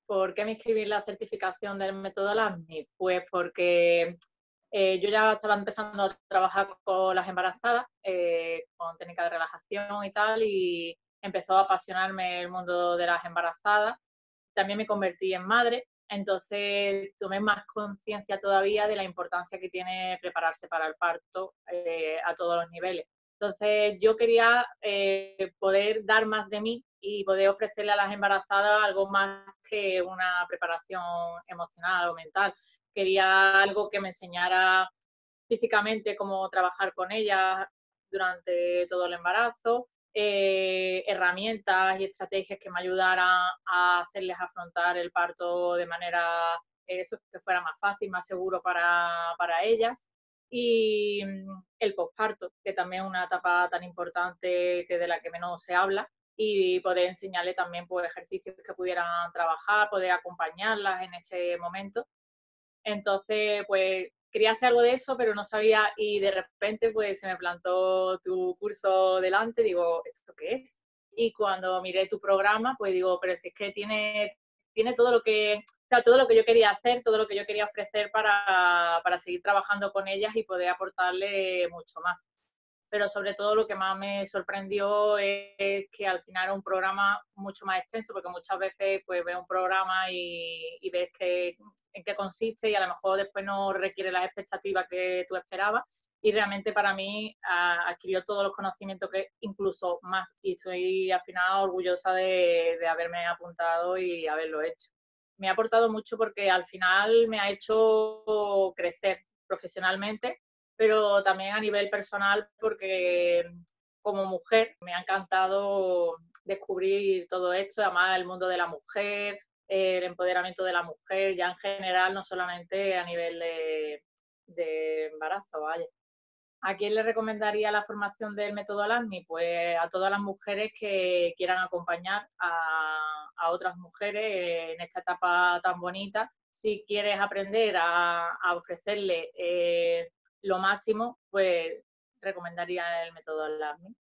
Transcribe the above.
¿Por qué me inscribí en la certificación del método LASMI? Pues porque yo ya estaba empezando a trabajar con las embarazadas, con técnicas de relajación y tal, y empezó a apasionarme el mundo de las embarazadas. También me convertí en madre, entonces tomé más conciencia todavía de la importancia que tiene prepararse para el parto a todos los niveles. Entonces yo quería poder dar más de mí y poder ofrecerle a las embarazadas algo más que una preparación emocional o mental. Quería algo que me enseñara físicamente cómo trabajar con ellas durante todo el embarazo, herramientas y estrategias que me ayudaran a hacerles afrontar el parto de manera eso, que fuera más fácil, más seguro para ellas. Y el posparto, que también es una etapa tan importante que de la que menos se habla, y poder enseñarle también pues, ejercicios que pudieran trabajar, poder acompañarlas en ese momento. Entonces, pues quería hacer algo de eso, pero no sabía y de repente pues se me plantó tu curso delante, digo, ¿esto qué es? Y cuando miré tu programa, pues digo, pero si es que tiene todo lo que, o sea, todo lo que yo quería hacer, todo lo que yo quería ofrecer para seguir trabajando con ellas y poder aportarle mucho más. Pero sobre todo lo que más me sorprendió es que al final era un programa mucho más extenso, porque muchas veces pues ves un programa y ves en qué consiste y a lo mejor después no requiere las expectativas que tú esperabas. Y realmente para mí adquirió todos los conocimientos que incluso más. Y estoy al final orgullosa de haberme apuntado y haberlo hecho. Me ha aportado mucho porque al final me ha hecho crecer profesionalmente, pero también a nivel personal porque como mujer me ha encantado descubrir todo esto, además el mundo de la mujer, el empoderamiento de la mujer ya en general, no solamente a nivel de embarazo, vaya. ¿A quién le recomendaría la formación del método LASMI? Pues a todas las mujeres que quieran acompañar a otras mujeres en esta etapa tan bonita. Si quieres aprender a ofrecerle lo máximo, pues recomendaría el método LASMI.